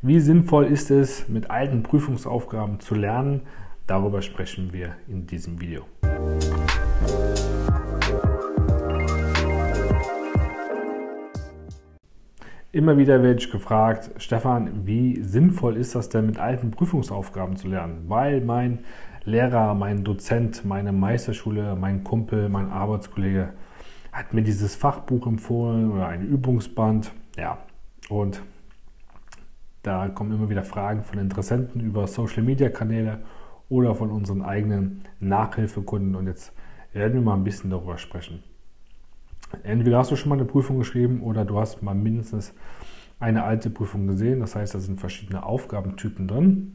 Wie sinnvoll ist es, mit alten Prüfungsaufgaben zu lernen? Darüber sprechen wir in diesem Video. Immer wieder werde ich gefragt, Stefan, wie sinnvoll ist das denn, mit alten Prüfungsaufgaben zu lernen? Weil mein Lehrer, mein Dozent, meine Meisterschule, mein Kumpel, mein Arbeitskollege hat mir dieses Fachbuch empfohlen oder ein Übungsband. Ja, und da kommen immer wieder Fragen von Interessenten über Social-Media-Kanäle oder von unseren eigenen Nachhilfekunden. Und jetzt werden wir mal ein bisschen darüber sprechen. Entweder hast du schon mal eine Prüfung geschrieben oder du hast mal mindestens eine alte Prüfung gesehen. Das heißt, da sind verschiedene Aufgabentypen drin.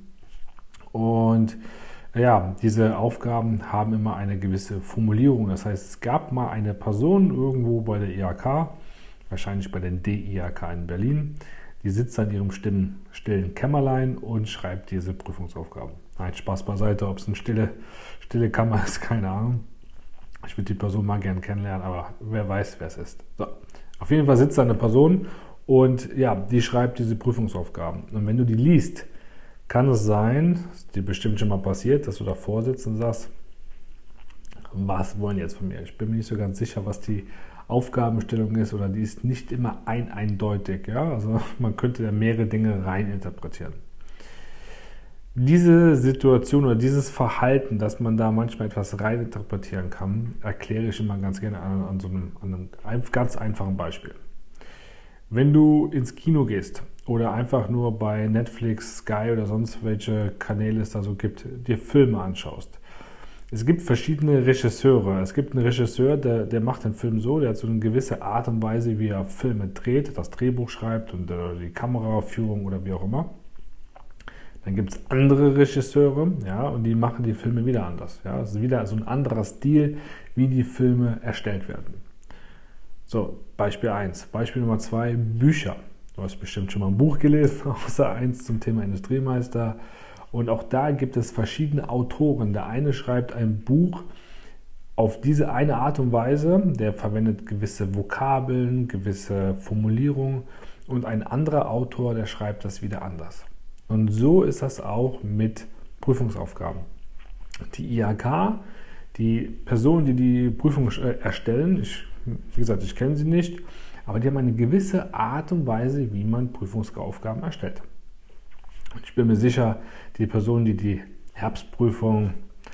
Und ja, diese Aufgaben haben immer eine gewisse Formulierung. Das heißt, es gab mal eine Person irgendwo bei der IHK, wahrscheinlich bei der DIHK in Berlin, die sitzt an ihrem stillen Kämmerlein und schreibt diese Prüfungsaufgaben. Nein, Spaß beiseite, ob es eine stille Kammer ist, keine Ahnung. Ich würde die Person mal gerne kennenlernen, aber wer weiß, wer es ist. So. Auf jeden Fall sitzt da eine Person und ja, die schreibt diese Prüfungsaufgaben. Und wenn du die liest, kann es sein, das ist dir bestimmt schon mal passiert, dass du davor sitzt und sagst, was wollen die jetzt von mir? Ich bin mir nicht so ganz sicher, was die Aufgabenstellung ist, oder die ist nicht immer eindeutig. Ja? Also man könnte da mehrere Dinge reininterpretieren. Diese Situation oder dieses Verhalten, dass man da manchmal etwas reininterpretieren kann, erkläre ich immer ganz gerne an einem ganz einfachen Beispiel. Wenn du ins Kino gehst oder einfach nur bei Netflix, Sky oder sonst welche Kanäle es da so gibt, dir Filme anschaust. Es gibt verschiedene Regisseure. Es gibt einen Regisseur, der macht den Film so, der hat so eine gewisse Art und Weise, wie er Filme dreht, das Drehbuch schreibt und die Kameraführung oder wie auch immer. Dann gibt es andere Regisseure, ja, und die machen die Filme wieder anders. Ja. Es ist wieder so ein anderer Stil, wie die Filme erstellt werden. So, Beispiel 1. Beispiel Nummer 2, Bücher. Du hast bestimmt schon mal ein Buch gelesen, außer eins zum Thema Industriemeister. Und auch da gibt es verschiedene Autoren. Der eine schreibt ein Buch auf diese eine Art und Weise, der verwendet gewisse Vokabeln, gewisse Formulierungen, und ein anderer Autor, der schreibt das wieder anders. Und so ist das auch mit Prüfungsaufgaben. Die IHK, die Personen, die die Prüfung erstellen, wie gesagt, ich kenne sie nicht, aber die haben eine gewisse Art und Weise, wie man Prüfungsaufgaben erstellt. Ich bin mir sicher, die Person, die die Herbstprüfung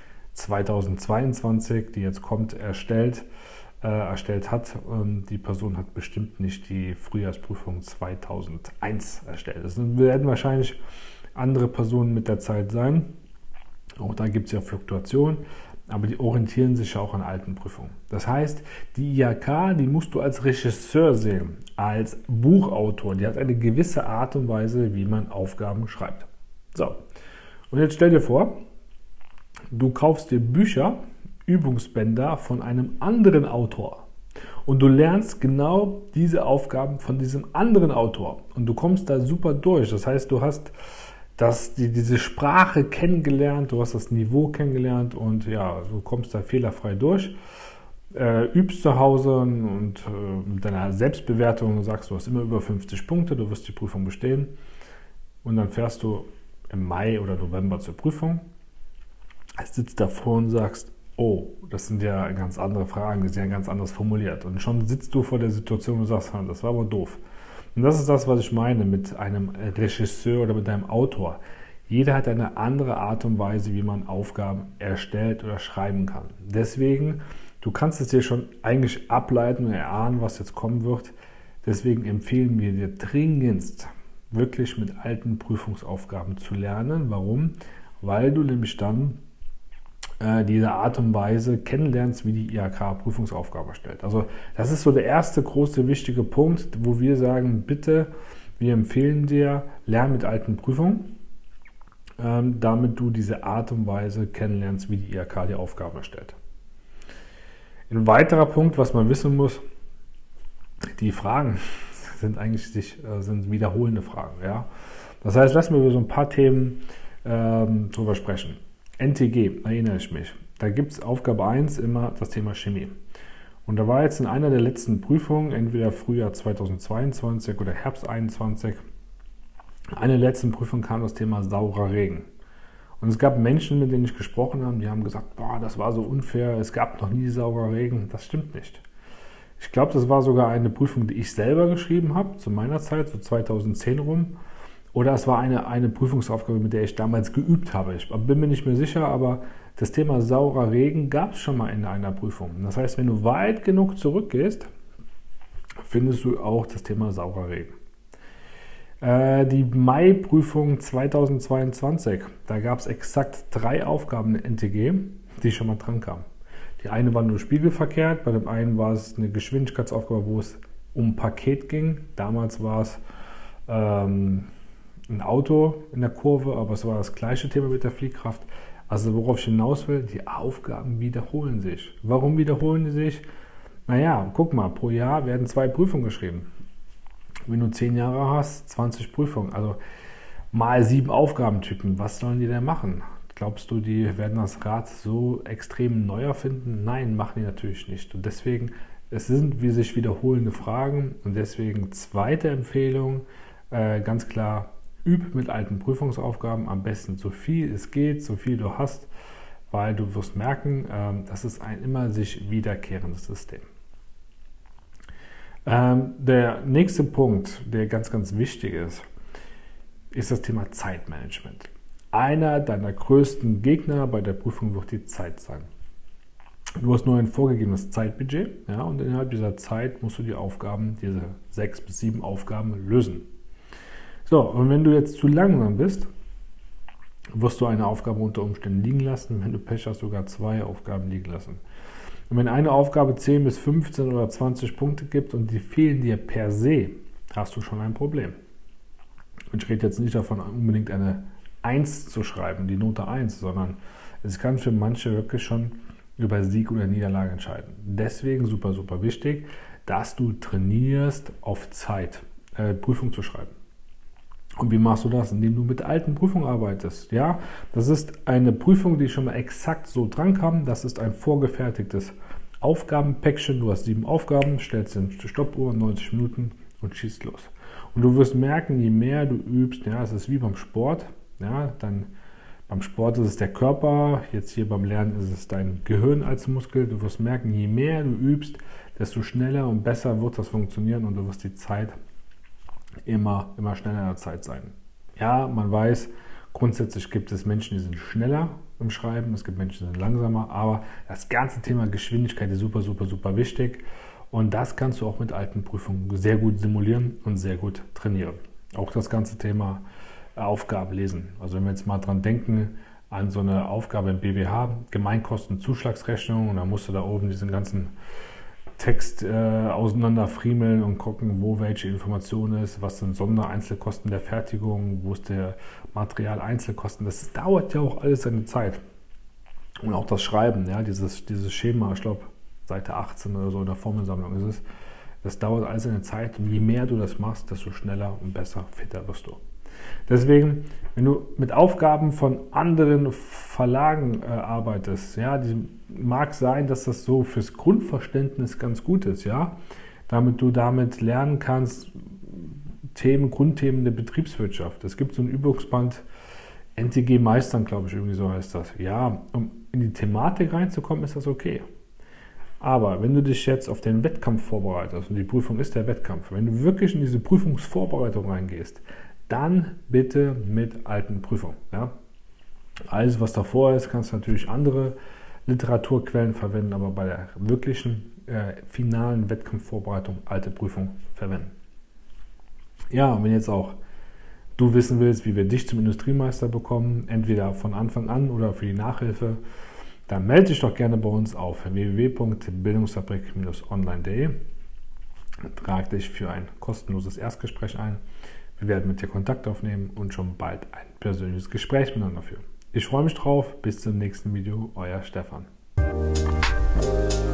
2022, die jetzt kommt, erstellt hat, die Person hat bestimmt nicht die Frühjahrsprüfung 2001 erstellt. Das werden wahrscheinlich andere Personen mit der Zeit sein. Auch da gibt es ja Fluktuationen, aber die orientieren sich ja auch an alten Prüfungen. Das heißt, die IHK, die musst du als Regisseur sehen, als Buchautor. Die hat eine gewisse Art und Weise, wie man Aufgaben schreibt. So, und jetzt stell dir vor, du kaufst dir Bücher, Übungsbänder von einem anderen Autor und du lernst genau diese Aufgaben von diesem anderen Autor und du kommst da super durch. Das heißt, du hast diese Sprache kennengelernt, du hast das Niveau kennengelernt und ja, du kommst da fehlerfrei durch, übst zu Hause und mit deiner Selbstbewertung sagst, du hast immer über 50 Punkte, du wirst die Prüfung bestehen und dann fährst du im Mai oder November zur Prüfung, sitzt davor und sagst, oh, das sind ja ganz andere Fragen, die sind ja ganz anders formuliert. Und schon sitzt du vor der Situation und sagst, das war aber doof. Und das ist das, was ich meine mit einem Regisseur oder mit einem Autor. Jeder hat eine andere Art und Weise, wie man Aufgaben erstellt oder schreiben kann. Deswegen, du kannst es dir schon eigentlich ableiten und erahnen, was jetzt kommen wird. Deswegen empfehlen wir dir dringendst, wirklich mit alten Prüfungsaufgaben zu lernen. Warum? Weil du nämlich dann diese Art und Weise kennenlernst, wie die IHK Prüfungsaufgabe erstellt. Also das ist so der erste große, wichtige Punkt, wo wir sagen, bitte, wir empfehlen dir, lern mit alten Prüfungen, damit du diese Art und Weise kennenlernst, wie die IHK die Aufgabe erstellt. Ein weiterer Punkt, was man wissen muss, die Fragen sind eigentlich sind wiederholende Fragen. Ja? Das heißt, lassen wir über so ein paar Themen drüber sprechen. NTG, erinnere ich mich. Da gibt es Aufgabe 1 immer das Thema Chemie. Und da war jetzt in einer der letzten Prüfungen, entweder Frühjahr 2022 oder Herbst 2021, Eine der letzten Prüfung kam das Thema saurer Regen. Und es gab Menschen, mit denen ich gesprochen habe, die haben gesagt, boah, das war so unfair, es gab noch nie saurer Regen. Das stimmt nicht. Ich glaube, das war sogar eine Prüfung, die ich selber geschrieben habe, zu meiner Zeit, so 2010 rum. Oder es war eine Prüfungsaufgabe, mit der ich damals geübt habe. Ich bin mir nicht mehr sicher, aber das Thema saurer Regen gab es schon mal in einer Prüfung. Das heißt, wenn du weit genug zurückgehst, findest du auch das Thema saurer Regen. Die Mai-Prüfung 2022, da gab es exakt 3 Aufgaben in NTG, die schon mal dran kamen. Die eine war nur spiegelverkehrt, bei dem einen war es eine Geschwindigkeitsaufgabe, wo es um ein Paket ging. Damals war es ein Auto in der Kurve, aber es war das gleiche Thema mit der Fliehkraft. Also worauf ich hinaus will, die Aufgaben wiederholen sich. Warum wiederholen die sich? Naja, guck mal, pro Jahr werden 2 Prüfungen geschrieben. Wenn du 10 Jahre hast, 20 Prüfungen, also mal 7 Aufgabentypen. Was sollen die denn machen? Glaubst du, die werden das Rad so extrem neu erfinden? Nein, machen die natürlich nicht. Und deswegen, es sind wie sich wiederholende Fragen und deswegen zweite Empfehlung, ganz klar, üb mit alten Prüfungsaufgaben, am besten so viel es geht, so viel du hast, weil du wirst merken, das ist ein immer sich wiederkehrendes System. Der nächste Punkt, der ganz, ganz wichtig ist das Thema Zeitmanagement. Einer deiner größten Gegner bei der Prüfung wird die Zeit sein. Du hast nur ein vorgegebenes Zeitbudget, ja, und innerhalb dieser Zeit musst du die Aufgaben, diese 6 bis 7 Aufgaben lösen. So, und wenn du jetzt zu langsam bist, wirst du eine Aufgabe unter Umständen liegen lassen, wenn du Pech hast, sogar 2 Aufgaben liegen lassen. Und wenn eine Aufgabe 10 bis 15 oder 20 Punkte gibt und die fehlen dir per se, hast du schon ein Problem. Und ich rede jetzt nicht davon, unbedingt eine 1 zu schreiben, die Note 1, sondern es kann für manche wirklich schon über Sieg oder Niederlage entscheiden. Deswegen super, super wichtig, dass du trainierst, auf Zeit Prüfung zu schreiben. Und wie machst du das? Indem du mit alten Prüfungen arbeitest. Ja, das ist eine Prüfung, die schon mal exakt so dran kam. Das ist ein vorgefertigtes Aufgabenpäckchen. Du hast 7 Aufgaben, stellst den Stoppuhr 90 Minuten und schießt los. Und du wirst merken, je mehr du übst, ja, es ist wie beim Sport. Ja, dann beim Sport ist es der Körper, jetzt hier beim Lernen ist es dein Gehirn als Muskel. Du wirst merken, je mehr du übst, desto schneller und besser wird das funktionieren und du wirst die Zeit immer schneller in der Zeit sein. Ja, man weiß, grundsätzlich gibt es Menschen, die sind schneller im Schreiben, es gibt Menschen, die sind langsamer, aber das ganze Thema Geschwindigkeit ist super, super, super wichtig und das kannst du auch mit alten Prüfungen sehr gut simulieren und sehr gut trainieren. Auch das ganze Thema Aufgaben lesen. Also wenn wir jetzt mal dran denken, an so eine Aufgabe im BWH, Gemeinkostenzuschlagsrechnung, und dann musst du da oben diesen ganzen Text auseinanderfriemeln und gucken, wo welche Information ist, was sind Sondereinzelkosten der Fertigung, wo ist der Materialeinzelkosten. Das dauert ja auch alles seine Zeit. Und auch das Schreiben, ja, dieses Schema, ich glaube Seite 18 oder so in der Formelsammlung ist es, das dauert alles seine Zeit und je mehr du das machst, desto schneller und besser, fitter wirst du. Deswegen, wenn du mit Aufgaben von anderen Verlagen arbeitest, ja, mag sein, dass das so fürs Grundverständnis ganz gut ist, ja, damit du damit lernen kannst, Grundthemen der Betriebswirtschaft. Es gibt so ein Übungsband, NTG Meistern, glaube ich, irgendwie so heißt das. Ja, um in die Thematik reinzukommen, ist das okay. Aber wenn du dich jetzt auf den Wettkampf vorbereitest, und die Prüfung ist der Wettkampf, wenn du wirklich in diese Prüfungsvorbereitung reingehst, dann bitte mit alten Prüfungen. Ja? Alles, was davor ist, kannst du natürlich andere Literaturquellen verwenden, aber bei der wirklichen finalen Wettkampfvorbereitung alte Prüfung verwenden. Ja, und wenn jetzt auch du wissen willst, wie wir dich zum Industriemeister bekommen, entweder von Anfang an oder für die Nachhilfe, dann melde dich doch gerne bei uns auf www.bildungsfabrik-online.de. Trag dich für ein kostenloses Erstgespräch ein. Wir werden mit dir Kontakt aufnehmen und schon bald ein persönliches Gespräch miteinander führen. Ich freue mich drauf. Bis zum nächsten Video. Euer Stefan.